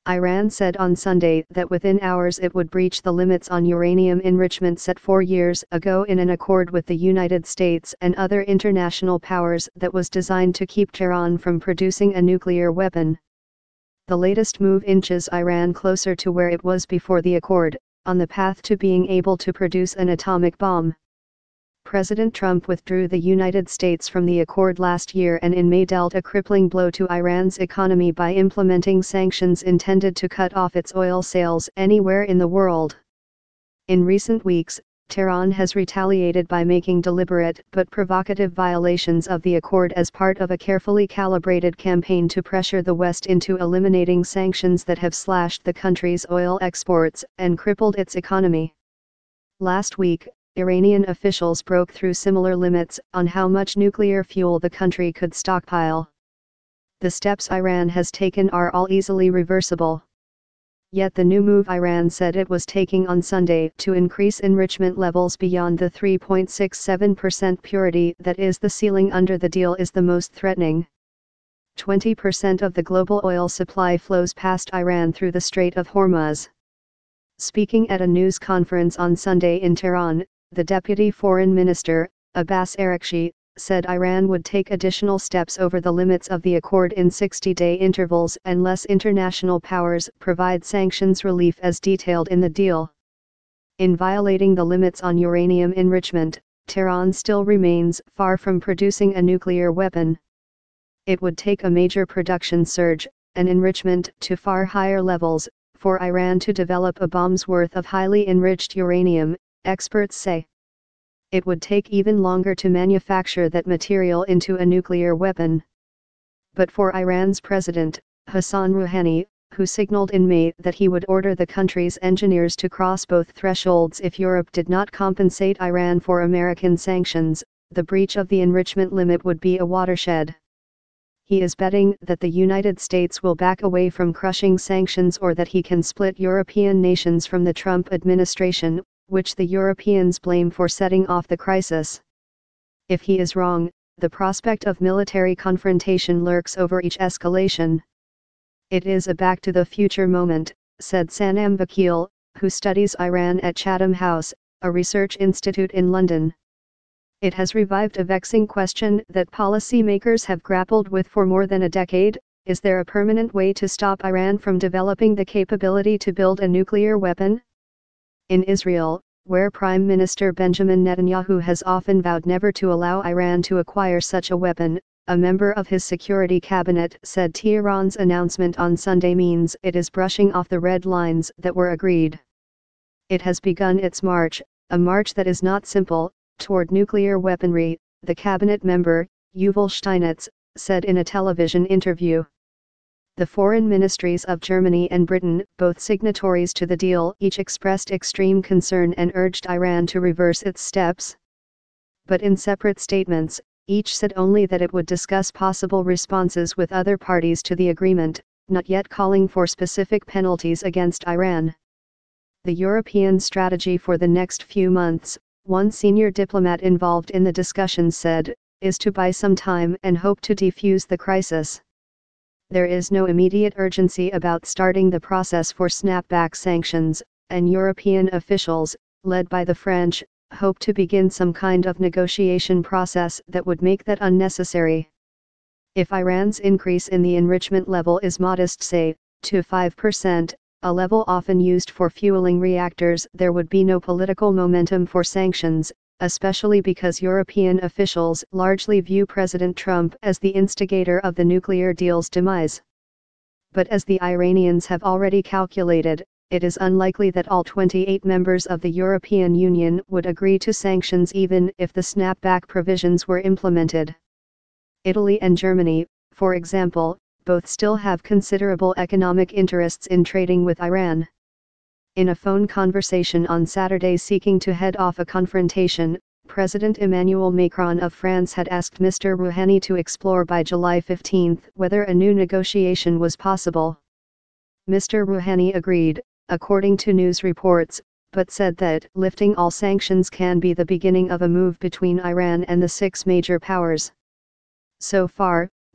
Iran said on Sunday that within hours it would breach the limits on uranium enrichment set 4 years ago in an accord with the United States and other international powers that was designed to keep Tehran from producing a nuclear weapon. The latest move inches Iran closer to where it was before the accord, on the path to being able to produce an atomic bomb. President Trump withdrew the United States from the accord last year and in May dealt a crippling blow to Iran's economy by implementing sanctions intended to cut off its oil sales anywhere in the world. In recent weeks, Tehran has retaliated by making deliberate but provocative violations of the accord as part of a carefully calibrated campaign to pressure the West into eliminating sanctions that have slashed the country's oil exports and crippled its economy. Last week, Iranian officials broke through similar limits on how much nuclear fuel the country could stockpile. The steps Iran has taken are all easily reversible. Yet the new move Iran said it was taking on Sunday to increase enrichment levels beyond the 3.67% purity that is the ceiling under the deal is the most threatening. 20% of the global oil supply flows past Iran through the Strait of Hormuz. Speaking at a news conference on Sunday in Tehran, the Deputy Foreign Minister, Abbas Araghchi, said Iran would take additional steps over the limits of the accord in 60-day intervals unless international powers provide sanctions relief as detailed in the deal. In violating the limits on uranium enrichment, Tehran still remains far from producing a nuclear weapon. It would take a major production surge, and enrichment to far higher levels, for Iran to develop a bomb's worth of highly enriched uranium, experts say. It would take even longer to manufacture that material into a nuclear weapon. But for Iran's president, Hassan Rouhani, who signaled in May that he would order the country's engineers to cross both thresholds if Europe did not compensate Iran for American sanctions, the breach of the enrichment limit would be a watershed. He is betting that the United States will back away from crushing sanctions or that he can split European nations from the Trump administration, which the Europeans blame for setting off the crisis. If he is wrong, the prospect of military confrontation lurks over each escalation. It is a back-to-the-future moment, said Sanam Vakil, who studies Iran at Chatham House, a research institute in London. It has revived a vexing question that policymakers have grappled with for more than a decade: is there a permanent way to stop Iran from developing the capability to build a nuclear weapon? In Israel, where Prime Minister Benjamin Netanyahu has often vowed never to allow Iran to acquire such a weapon, a member of his security cabinet said Tehran's announcement on Sunday means it is brushing off the red lines that were agreed. It has begun its march, a march that is not simple, toward nuclear weaponry, the cabinet member, Yuval Steinitz, said in a television interview. The foreign ministries of Germany and Britain, both signatories to the deal, each expressed extreme concern and urged Iran to reverse its steps. But in separate statements, each said only that it would discuss possible responses with other parties to the agreement, not yet calling for specific penalties against Iran. The European strategy for the next few months, one senior diplomat involved in the discussions said, is to buy some time and hope to defuse the crisis. There is no immediate urgency about starting the process for snapback sanctions, and European officials, led by the French, hope to begin some kind of negotiation process that would make that unnecessary. If Iran's increase in the enrichment level is modest, say, to 5%, a level often used for fueling reactors, there would be no political momentum for sanctions, especially because European officials largely view President Trump as the instigator of the nuclear deal's demise. But as the Iranians have already calculated, it is unlikely that all 28 members of the European Union would agree to sanctions even if the snapback provisions were implemented. Italy and Germany, for example, both still have considerable economic interests in trading with Iran. In a phone conversation on Saturday seeking to head off a confrontation, President Emmanuel Macron of France had asked Mr. Rouhani to explore by July 15 whether a new negotiation was possible. Mr. Rouhani agreed, according to news reports, but said that lifting all sanctions can be the beginning of a move between Iran and the 6 major powers. So far,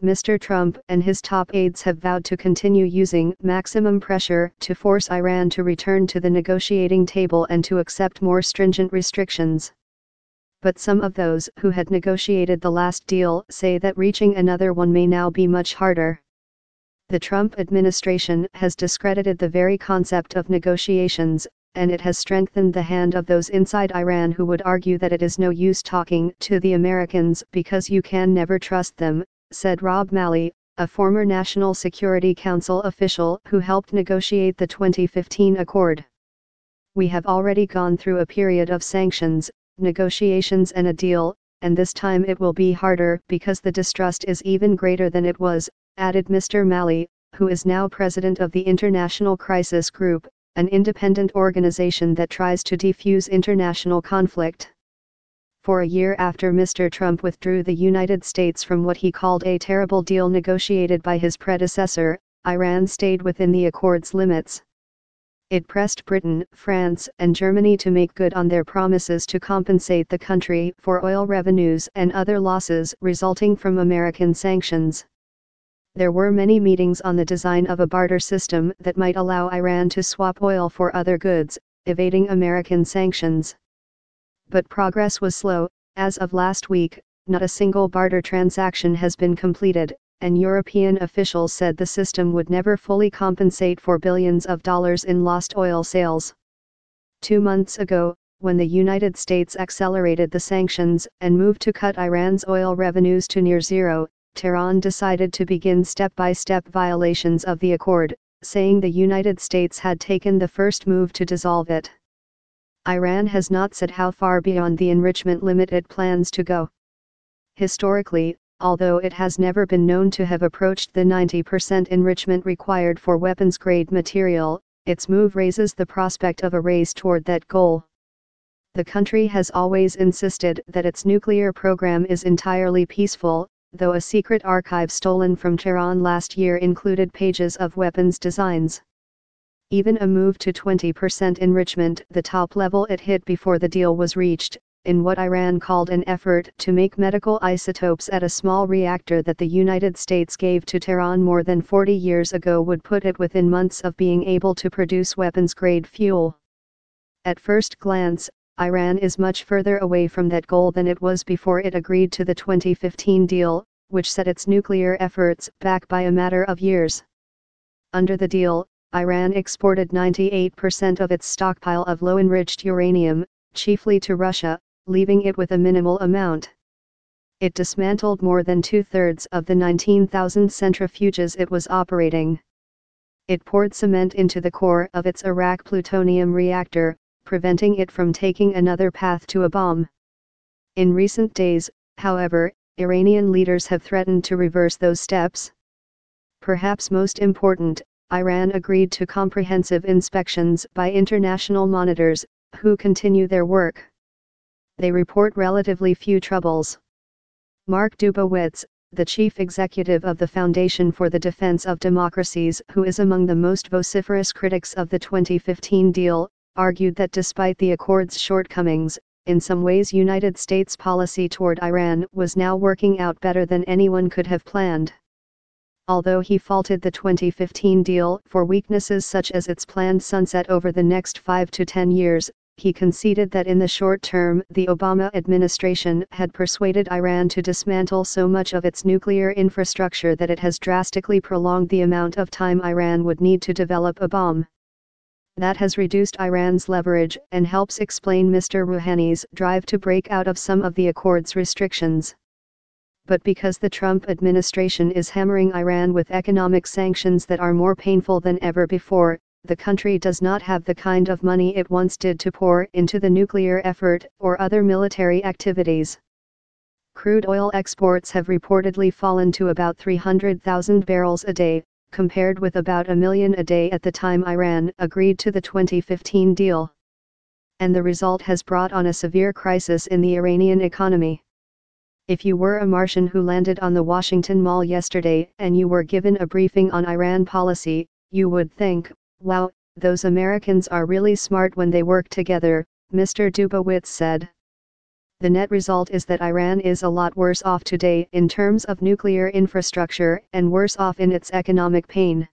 Mr. Trump and his top aides have vowed to continue using maximum pressure to force Iran to return to the negotiating table and to accept more stringent restrictions. But some of those who had negotiated the last deal say that reaching another one may now be much harder. The Trump administration has discredited the very concept of negotiations, and it has strengthened the hand of those inside Iran who would argue that it is no use talking to the Americans because you can never trust them, said Rob Malley, a former National Security Council official who helped negotiate the 2015 accord. We have already gone through a period of sanctions, negotiations and a deal, and this time it will be harder because the distrust is even greater than it was, added Mr. Malley, who is now president of the International Crisis Group, an independent organization that tries to defuse international conflict. For a year after Mr. Trump withdrew the United States from what he called a terrible deal negotiated by his predecessor, Iran stayed within the accord's limits. It pressed Britain, France, and Germany to make good on their promises to compensate the country for oil revenues and other losses resulting from American sanctions. There were many meetings on the design of a barter system that might allow Iran to swap oil for other goods, evading American sanctions. But progress was slow. As of last week, not a single barter transaction has been completed, and European officials said the system would never fully compensate for billions of dollars in lost oil sales. 2 months ago, when the United States accelerated the sanctions and moved to cut Iran's oil revenues to near zero, Tehran decided to begin step-by-step violations of the accord, saying the United States had taken the first move to dissolve it. Iran has not said how far beyond the enrichment limit it plans to go. Historically, although it has never been known to have approached the 90% enrichment required for weapons-grade material, its move raises the prospect of a race toward that goal. The country has always insisted that its nuclear program is entirely peaceful, though a secret archive stolen from Tehran last year included pages of weapons designs. Even a move to 20% enrichment, the top level it hit before the deal was reached, in what Iran called an effort to make medical isotopes at a small reactor that the United States gave to Tehran more than 40 years ago, would put it within months of being able to produce weapons-grade fuel. At first glance, Iran is much further away from that goal than it was before it agreed to the 2015 deal, which set its nuclear efforts back by a matter of years. Under the deal, Iran exported 98% of its stockpile of low-enriched uranium, chiefly to Russia, leaving it with a minimal amount. It dismantled more than 2/3 of the 19,000 centrifuges it was operating. It poured cement into the core of its Arak plutonium reactor, preventing it from taking another path to a bomb. In recent days, however, Iranian leaders have threatened to reverse those steps. Perhaps most important, Iran agreed to comprehensive inspections by international monitors, who continue their work. They report relatively few troubles. Mark Dubowitz, the chief executive of the Foundation for the Defense of Democracies, who is among the most vociferous critics of the 2015 deal, argued that despite the accord's shortcomings, in some ways United States policy toward Iran was now working out better than anyone could have planned. Although he faulted the 2015 deal for weaknesses such as its planned sunset over the next 5 to 10 years, he conceded that in the short term the Obama administration had persuaded Iran to dismantle so much of its nuclear infrastructure that it has drastically prolonged the amount of time Iran would need to develop a bomb. That has reduced Iran's leverage and helps explain Mr. Rouhani's drive to break out of some of the accord's restrictions. But because the Trump administration is hammering Iran with economic sanctions that are more painful than ever before, the country does not have the kind of money it once did to pour into the nuclear effort or other military activities. Crude oil exports have reportedly fallen to about 300,000 barrels a day, compared with about 1 million a day at the time Iran agreed to the 2015 deal. And the result has brought on a severe crisis in the Iranian economy. If you were a Martian who landed on the Washington Mall yesterday and you were given a briefing on Iran policy, you would think, wow, those Americans are really smart when they work together, Mr. Dubowitz said. The net result is that Iran is a lot worse off today in terms of nuclear infrastructure and worse off in its economic pain.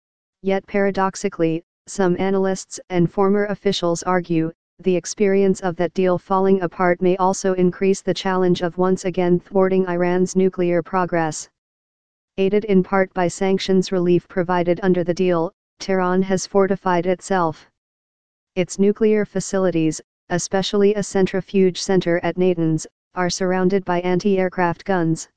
Yet paradoxically, some analysts and former officials argue, the experience of that deal falling apart may also increase the challenge of once again thwarting Iran's nuclear progress. Aided in part by sanctions relief provided under the deal, Tehran has fortified itself. Its nuclear facilities, especially a centrifuge center at Natanz, are surrounded by anti-aircraft guns.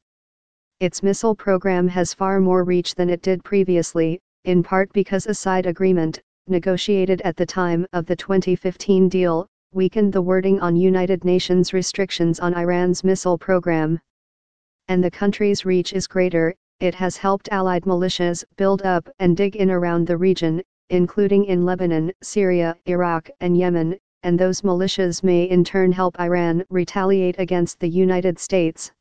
Its missile program has far more reach than it did previously, in part because a side agreement, negotiated at the time of the 2015 deal, weakened the wording on United Nations restrictions on Iran's missile program. And the country's reach is greater. It has helped allied militias build up and dig in around the region, including in Lebanon, Syria, Iraq, and Yemen, and those militias may in turn help Iran retaliate against the United States.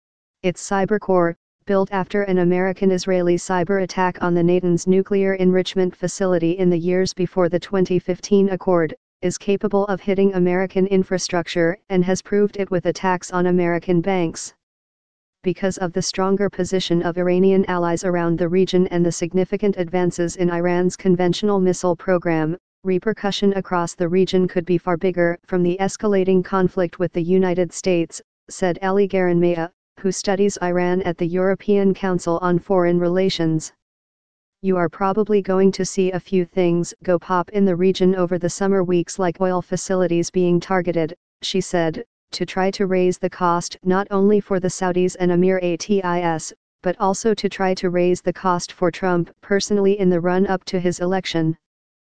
Its cyber core, built after an American-Israeli cyber attack on the Natanz nuclear enrichment facility in the years before the 2015 accord, is capable of hitting American infrastructure and has proved it with attacks on American banks. Because of the stronger position of Iranian allies around the region and the significant advances in Iran's conventional missile program, repercussion across the region could be far bigger from the escalating conflict with the United States, said Ali Garanmaya, who studies Iran at the European Council on Foreign Relations. You are probably going to see a few things go pop in the region over the summer weeks, like oil facilities being targeted, she said, to try to raise the cost not only for the Saudis and Emiratis, but also to try to raise the cost for Trump personally in the run-up to his election.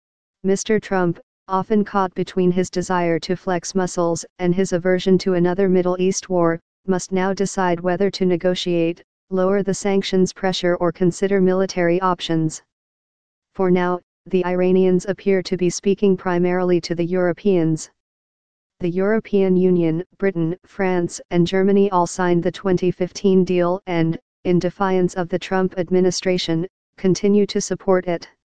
Mr. Trump, often caught between his desire to flex muscles and his aversion to another Middle East war, must now decide whether to negotiate, lower the sanctions pressure or consider military options. For now, the Iranians appear to be speaking primarily to the Europeans. The European Union, Britain, France, and Germany all signed the 2015 deal and, in defiance of the Trump administration, continue to support it.